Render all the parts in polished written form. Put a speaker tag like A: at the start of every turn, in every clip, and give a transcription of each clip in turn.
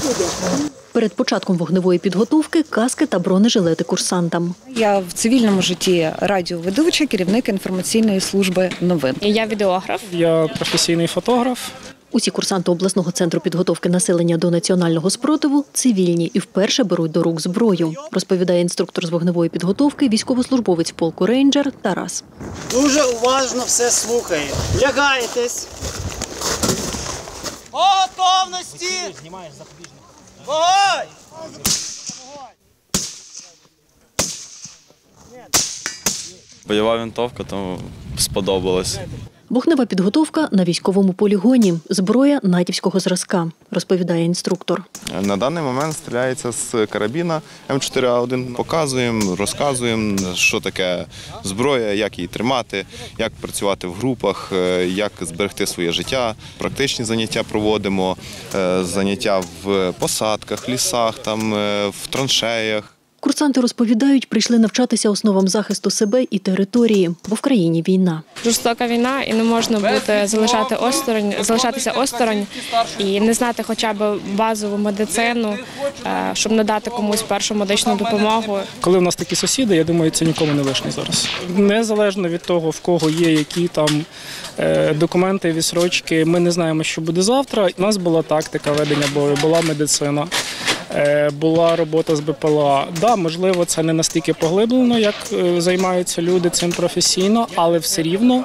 A: Перед початком вогневої підготовки каски та бронежилети курсантам.
B: Я в цивільному житті радіоведуча, керівник інформаційної служби новин.
C: Я відеограф.
D: Я професійний фотограф.
A: Усі курсанти обласного центру підготовки населення до національного спротиву цивільні і вперше беруть до рук зброю, розповідає інструктор з вогневої підготовки, військовослужбовець полку «Рейнджер» Тарас.
E: Дуже уважно все слухає. Лягаєтесь. По готовності! Вогонь!
F: Бойова винтовка, тому сподобалось.
A: Вогнева підготовка на військовому полігоні. Зброя натівського зразка, розповідає інструктор.
G: На даний момент стріляється з карабіна М4А1. Показуємо, розказуємо, що таке зброя, як її тримати, як працювати в групах, як зберегти своє життя. Практичні заняття проводимо, заняття в посадках, лісах, в траншеях.
A: Курсанти розповідають, прийшли навчатися основам захисту себе і території, бо в країні війна.
C: Жорстока війна, і не можна залишатися осторонь і не знати хоча б базову медицину, щоб надати комусь першу медичну допомогу.
D: Коли в нас такі сусіди, я думаю, це нікому не лишнє зараз. Незалежно від того, в кого є які там документи, відсрочки, ми не знаємо, що буде завтра. У нас була тактика ведення бою, була медицина. Була робота з БПЛА. Да, можливо, це не настільки поглиблено, як займаються люди цим професійно, але все рівно,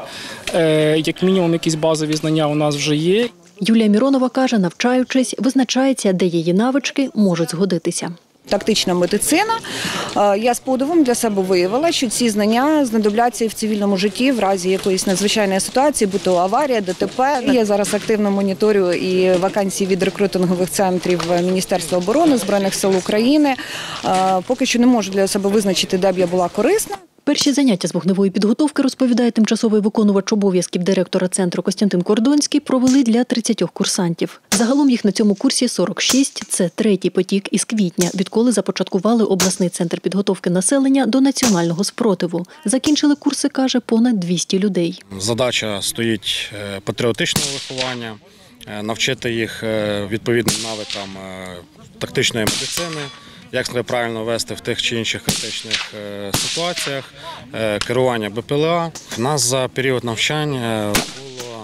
D: як мінімум, якісь базові знання у нас вже є.
A: Юлія Міронова каже, навчаючись, визначається, де її навички можуть згодитися.
B: Тактична медицина. Я з подивом для себе виявила, що ці знання знадобляться і в цивільному житті в разі якоїсь надзвичайної ситуації, будь то аварія, ДТП. Я зараз активно моніторю і вакансії від рекрутингових центрів Міністерства оборони, Збройних сил України. Поки що не можу для себе визначити, де б я була корисна.
A: Перші заняття з вогневої підготовки, розповідає тимчасовий виконувач обов'язків директора центру Костянтин Кордонський, провели для 30 курсантів. Загалом їх на цьому курсі 46. Це третій потік із квітня, відколи започаткували обласний центр підготовки населення до національного спротиву. Закінчили курси, каже, понад 200 людей.
H: Задача стоїть патріотичного виховання, навчити їх відповідним навикам тактичної медицини, як себе правильно вести в тих чи інших критичних ситуаціях, керування БПЛА. У нас за період навчання було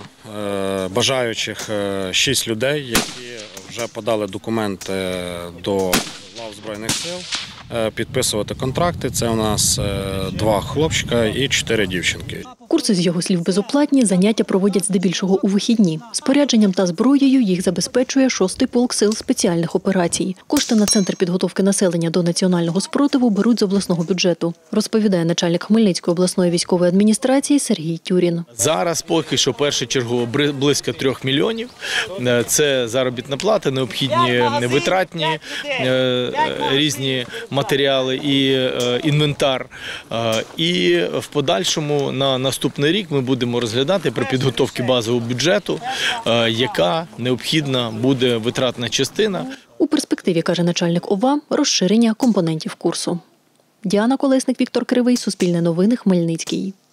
H: бажаючих 6 людей, які вже подали документи до лав Збройних сил підписувати контракти. Це у нас 2 хлопчика і 4 дівчинки.
A: Курси, з його слів, безоплатні, заняття проводять здебільшого у вихідні. Спорядженням та зброєю їх забезпечує 6-й полк сил спеціальних операцій. Кошти на центр підготовки населення до національного спротиву беруть з обласного бюджету, розповідає начальник Хмельницької обласної військової адміністрації Сергій Тюрін.
I: Зараз поки що першочергово близько 3 мільйонів. Це заробітна плата, необхідні витратні різні матеріали і інвентар. І в подальшому на наступний рік ми будемо розглядати при підготовці базового бюджету, яка необхідна буде витратна частина.
A: У перспективі, каже начальник ОВА, розширення компонентів курсу. Діана Колесник, Віктор Кривий, Суспільне новини, Хмельницький.